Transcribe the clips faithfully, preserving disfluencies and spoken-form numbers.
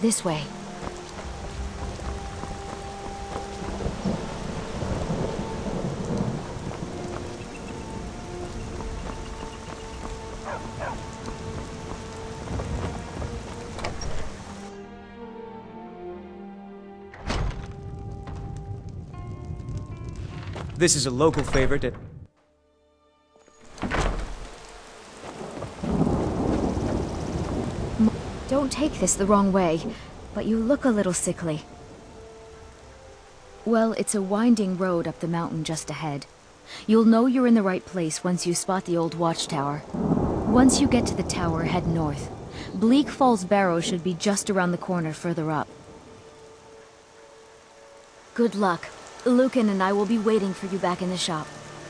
This way. This is a local favorite at... Don't take this the wrong way, but you look a little sickly. Well, it's a winding road up the mountain just ahead. You'll know you're in the right place once you spot the old watchtower. Once you get to the tower, head north. Bleak Falls Barrow should be just around the corner further up. Good luck. Lucan and I will be waiting for you back in the shop.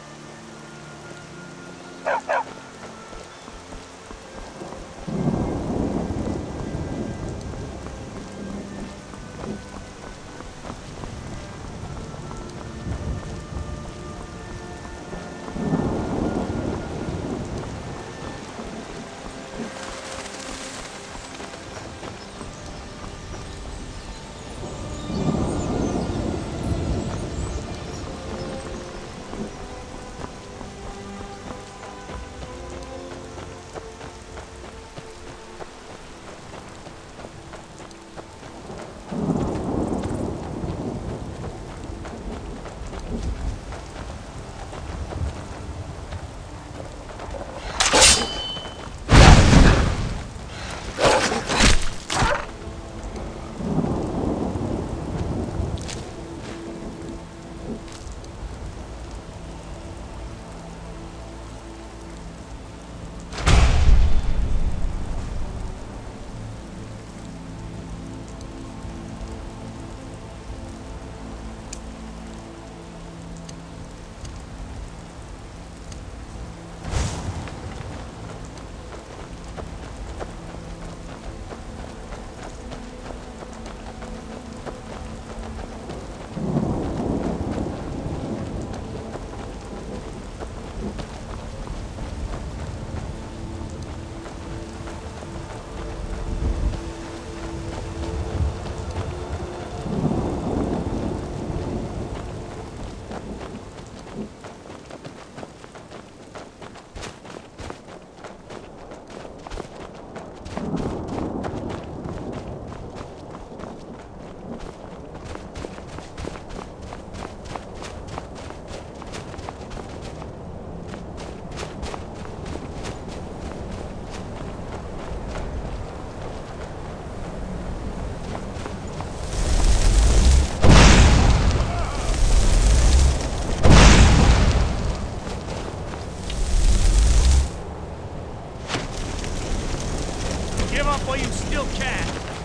While you still can.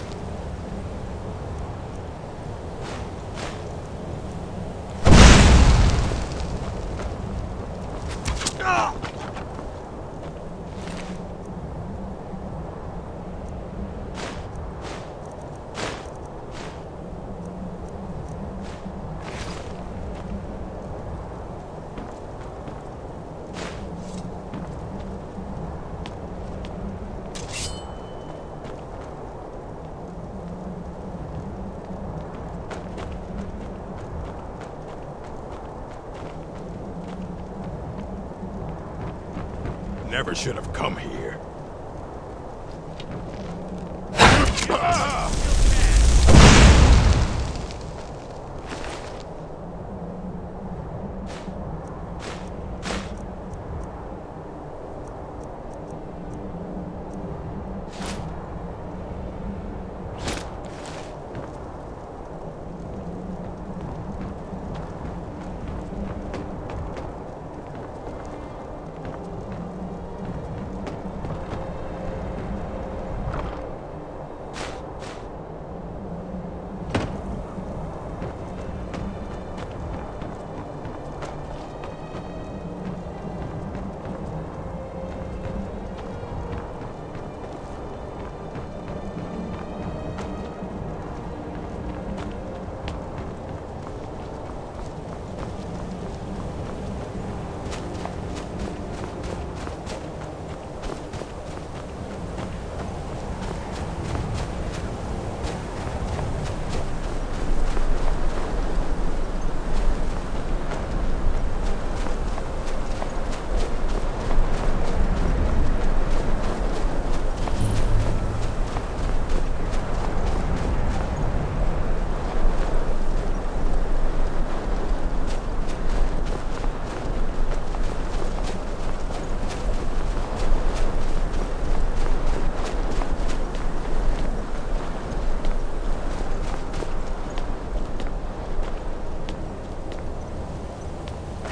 Never should have come here.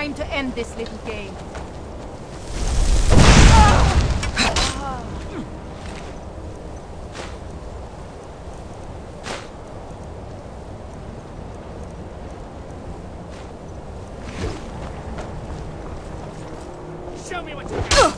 time to end this little game. Show me what you got.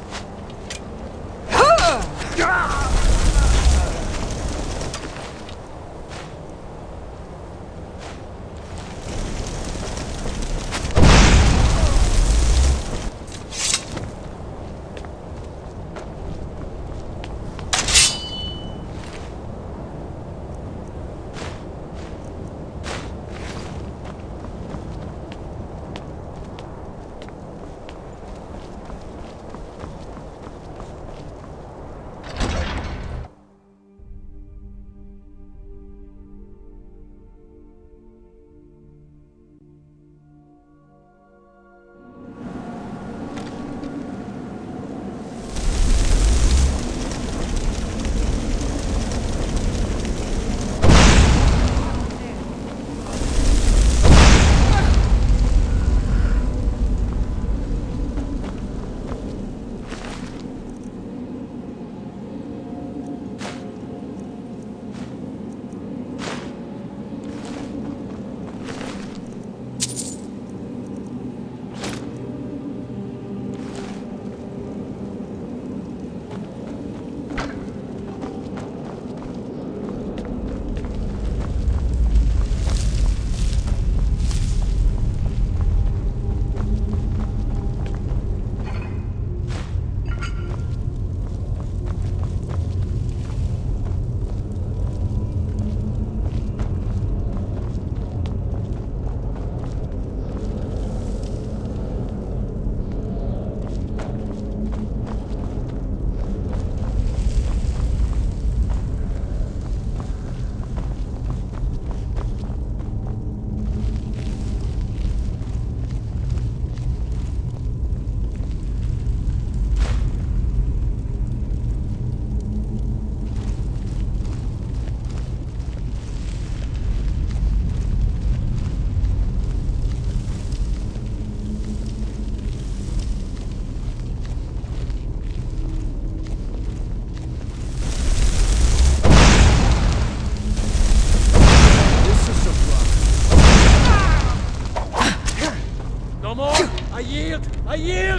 I yield!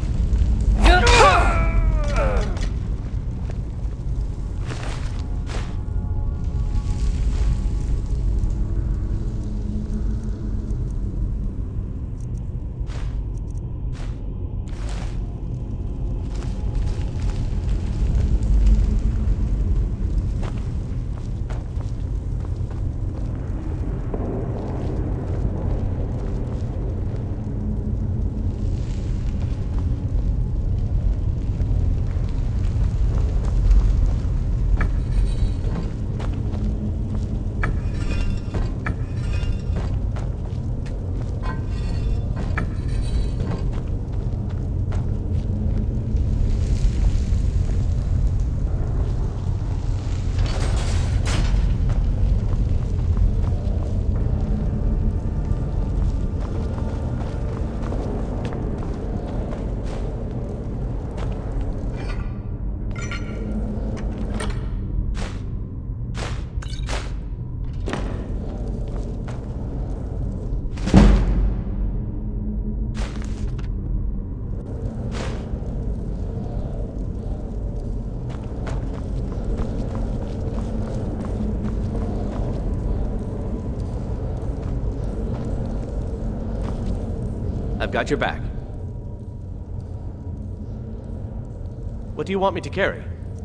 I've got your back. What do you want me to carry?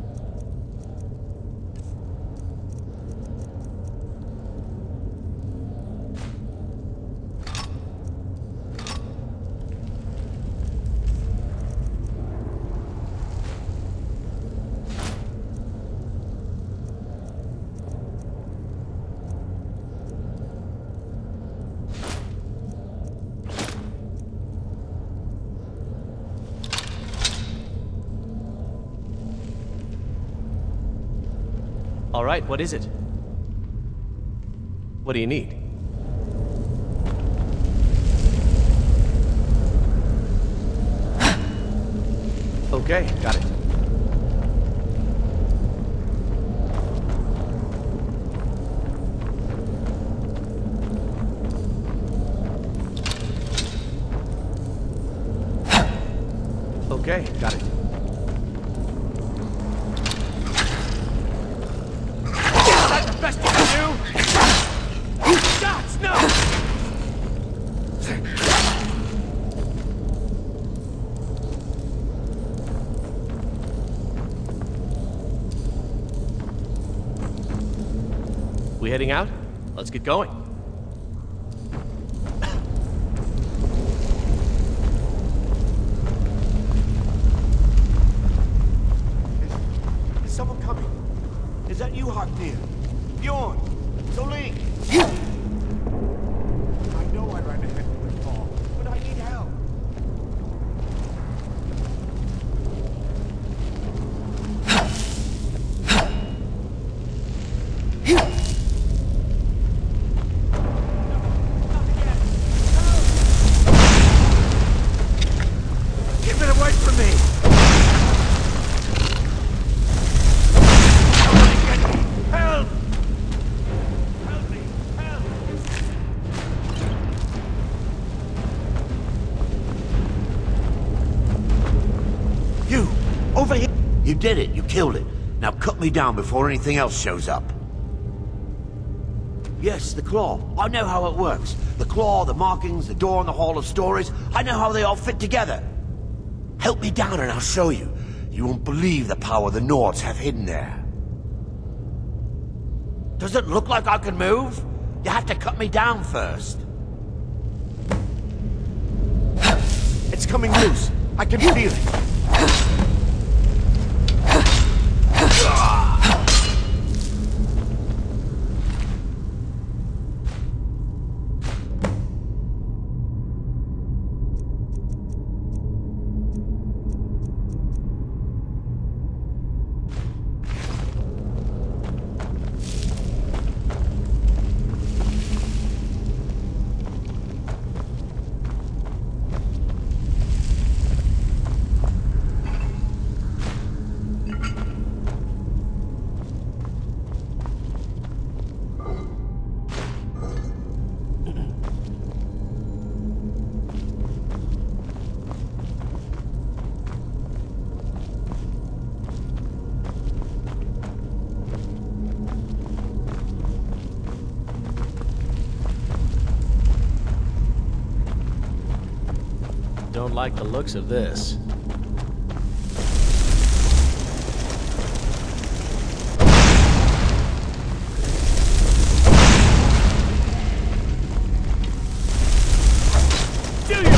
All right, what is it? What do you need? Okay, got it. Okay, got it. Is that the best you can do? Shots, no! We heading out? Let's get going. Is someone coming? Is that you, Haknir? Bjorn? Zoling? I know I ran ahead with the call, but I need help. Keep it away from me! Help! Help me! Help! You! Over here! You did it. You killed it. Now cut me down before anything else shows up. Yes, the claw. I know how it works. The claw, the markings, the door in the Hall of Stories. I know how they all fit together. Help me down and I'll show you. You won't believe the power the Nords have hidden there. Does it look like I can move? You have to cut me down first. It's coming loose. I can feel it. Don't like the looks of this. Do you